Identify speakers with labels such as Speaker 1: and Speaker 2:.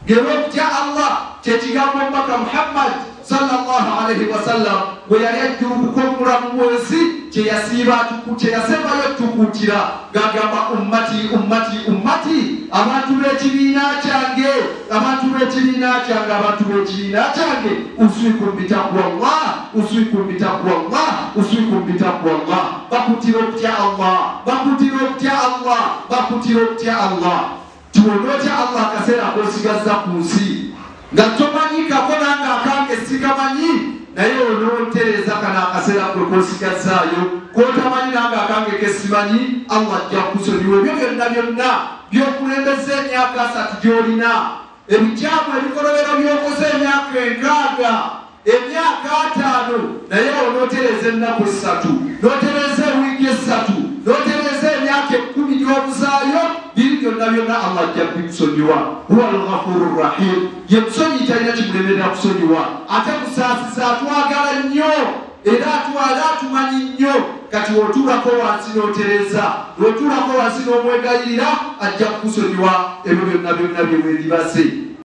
Speaker 1: Gerokutya Allah kyekigambo omubaka Muhammad sallallahu alaihi wasallam bwe yali ajjubuka omulamu mwezi kyeyasembayo tukutira gagamba ummati ummati ummati abantu b'ekibiina kyange abantu b'ekibiina kyange abantu b'ekibiina kyange usikum bitaqwallah usikum bitaqwallah usikum bitaqwallah bakutira okutya Allah bakutira okutya Allah bakutira okutya Allah tuwonotya Allah akaseera akosigaza ku nsi nga tomanyi kako nange akange sikamanyi naye onootereza kana akaseera kwekosigazaayo kotamanyi nange akange kesimanyi Allah ajja kusonyiwa ebyo byonna byonna byokulembeza emyaka 3 gy'olina ebikyamu ebikolobero byokoze emyaka 6 emyaka 5 naye onootereza ennaku 3 nootereza ewiiki 3 nootereza emyaka 10 gy'obuzaayo biri byonna byonna Allah ajja bikusonyiwa huwa al-ghafurur rahim ye musonyi talina kimulemerera kusonyiwa ate musaasisa atwagala nnyo era atwala atumanyi nnyo kati wotuulako wansi n'otereza wotuulako wansi n'omwegayirira ajja kukusonyiwa ebyo byonna byonna bye weeribase